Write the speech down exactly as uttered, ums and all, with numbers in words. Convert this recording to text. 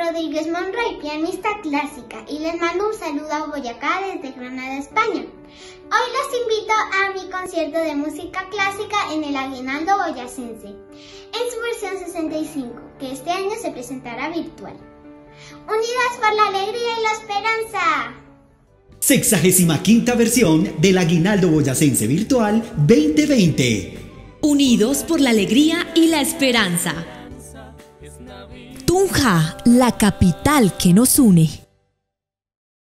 Rodríguez Monroy, pianista clásica, y les mando un saludo a Boyacá desde Granada, España. Hoy los invito a mi concierto de música clásica en el Aguinaldo Boyacense, en su versión sesenta y cinco, que este año se presentará virtual. Unidas por la alegría y la esperanza. Sexagésima quinta versión del Aguinaldo Boyacense Virtual veinte veinte. Unidos por la alegría y la esperanza. Tunja, la capital que nos une.